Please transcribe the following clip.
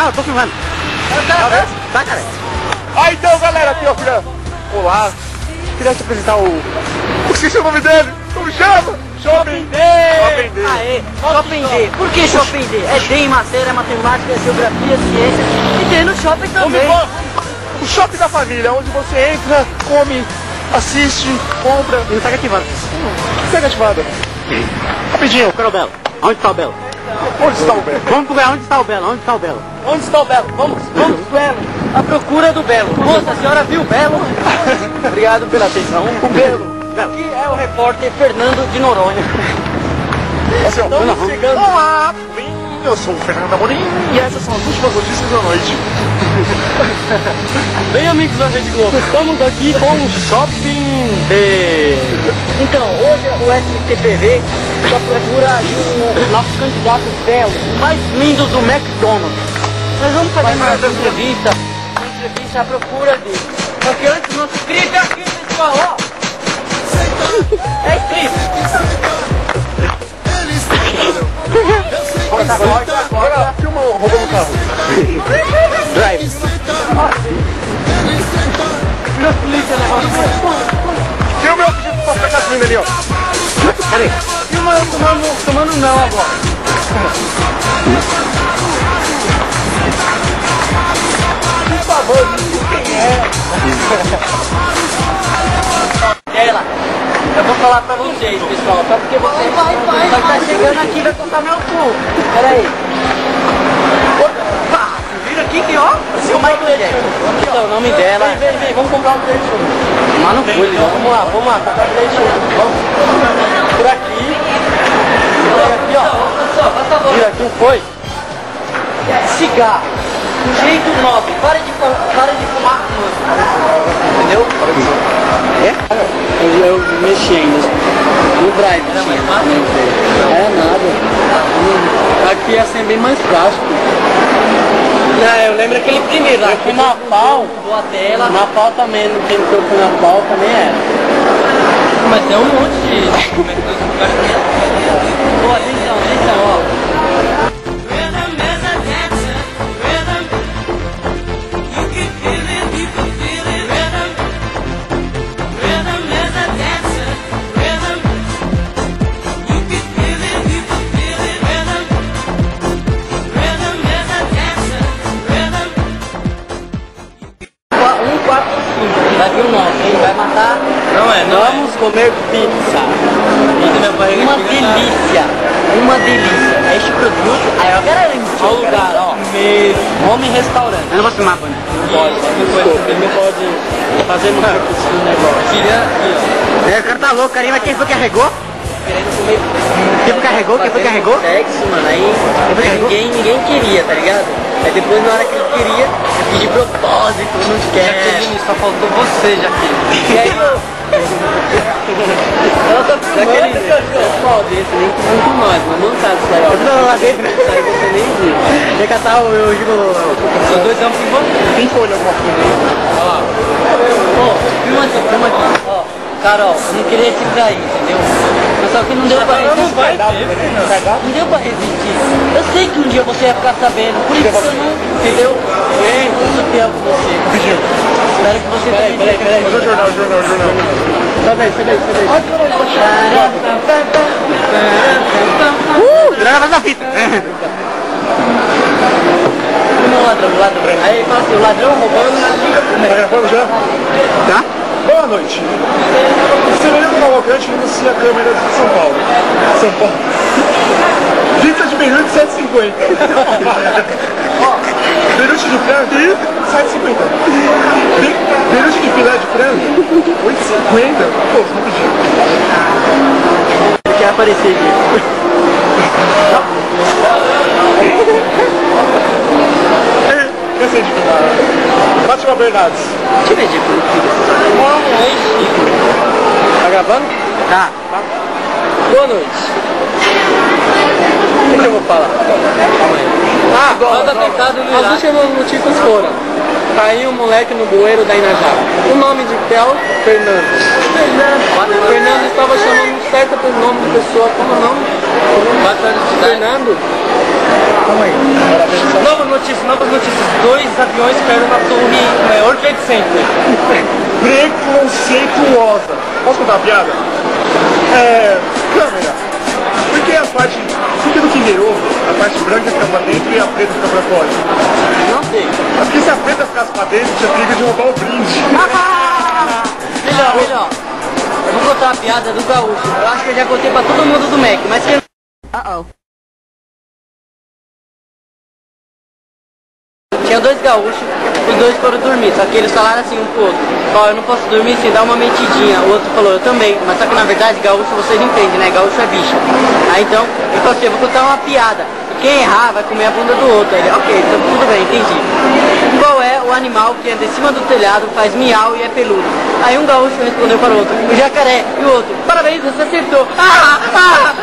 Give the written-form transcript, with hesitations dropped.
Não, eu tô filmando. Tá, cara. Ah, então, galera, aqui, ó, filha. Olá. Queria te apresentar o... Esqueci o nome dele. Como chama? Shopping D. Shopping D. Aê, Shopping D. Por que Shopping D? É D em matéria, é matemática, é geografia, ciência. E tem no shopping também. O shopping da família, onde você entra, come, assiste, compra. E não pega ativado. Pega ativada. Rapidinho. Quero o Belo. Onde está o Belo? Onde está o Belo? Vamos pro Belo. Onde está o Belo? Onde está o Belo? Onde está o Belo? Vamos pro Belo. A procura do Belo. Moça, a senhora viu o Belo? Obrigado pela atenção. O Belo. Aqui é o repórter Fernando de Noronha. Assim, ó. Estamos chegando. Olá, eu sou o Fernando Amorim e essas são as últimas notícias da noite. Bem, amigos da Rede Globo, estamos aqui com o Shopping D. Então, hoje o STPV está à procura de um nosso candidato Belo, o mais lindo do McDonald's. Nós vamos fazer uma entrevista à procura dele. Só que antes, não se inscreve aqui, pessoal, ó. É inscrito. Agora filma roubando o carro. Drive. Vira a polícia, né? Filma eu pedindo pra pegar a ali, ó. Cadê? Filma eu tomando não agora. Por favor, quem é? Ela, eu vou falar pra vocês, pessoal, só porque vocês só que tá chegando aqui e vai contar meu cu. Pera aí. Opa, vira aqui que ó, seu Michael Jackson. Então, o nome dela. Vem, vamos comprar um bilhete. Mas não foi, Vamos lá, comprar um bilhete. Vamos. Por aqui. Por aqui, ó. Vira aqui, foi. Cigarro. Um jeito nobre. Para de fumar, mano. Entendeu? Eu mexi ainda no drive. Era mais fácil? Era nada. Aqui ia ser bem mais prático. Não, eu lembro aquele primeiro. Aqui na pau. Na pau também, no tempo que eu fui na pau também era. Mas tem um monte de. Pô, atenção, ó. Vai vir o nosso, hein? Vai matar. Vamos comer pizza. Uma delícia. Uma delícia. Este produto, aí eu garanto. Olha o lugar, ó. Home restaurante. Eu não vou filmar, mano. Pode, não pode fazer marcos no negócio. Queria aqui, ó. O cara tá louco, cara. Mas quem foi que carregou? Querendo comer. Quem foi que carregou? Quem foi que carregou? Sexo, mano. Aí ninguém queria, tá ligado? Aí depois na hora que ele queria, eu fiz de propósito, não quer. Jaqueline, só faltou você, Jaqueline. E aí, Jaqueline, pessoal desse, nem com nós, mas montado isso aí, ó. Não, lá dentro. Isso aí você nem viu. Quer catar o digo. Sou doidão por você. Quem foi alguma coisa aí? Olha lá. Ó, filma aqui, ó. Carol, eu não queria te trair, entendeu? Mas só que não deu pra resistir. Não deu pra resistir. Eu sei que um dia você ia ficar sabendo, por isso que eu não, entendeu? Eu sou fiel com você. Espero que você também. Peraí. Jornal. Sai daí. Grava na fita. O ladrão. Aí fala assim, o ladrão roubando. Tá gravando já? Tá? Boa noite. Você olhando para o Cavalcante e inicia a câmera de São Paulo. Pizza de beirute 7,50. Beirute de frango 7,50. Beirute de filé de frango 8,50. Pô, rapidinho. Ele quer aparecer aqui. Cansei de filmar. Fátima Bernardes. Deixa eu ver, Dico. Tá gravando? Tá. Boa noite. O que eu vou falar? Manda pecado no As últimas notícias foram: caiu um moleque no bueiro da Inajá. O nome de Pel, Fernando. Fernando estava chamando certo nome de pessoa. Como o nome? Fernando. Calma aí. Novas notícias. 2 aviões caíram na torre World Trade Center. Preconceituosa. Posso contar uma piada? Câmera. Por que do Kinder Ovo a parte branca fica pra dentro e a preta fica pra fora? Não sei. É porque se a preta ficasse pra dentro, tinha perigo de roubar o brinde. Melhor. Eu vou contar uma piada do gaúcho. Eu acho que eu já contei pra todo mundo do Mac, mas que... Tinha 2 gaúchos, os 2 foram dormir, só que eles falaram assim um pro outro: ó, eu não posso dormir sem dar uma mentidinha. O outro falou: eu também, mas só que na verdade gaúcho vocês entendem, né? Gaúcho é bicho. Aí então, ele falou assim: eu vou contar uma piada, e quem errar vai comer a bunda do outro. Aí ele: ok, então tudo bem, entendi. Qual é o animal que anda em cima do telhado, faz miau e é peludo? Aí um gaúcho respondeu para o outro: o jacaré. E o outro: parabéns, você acertou.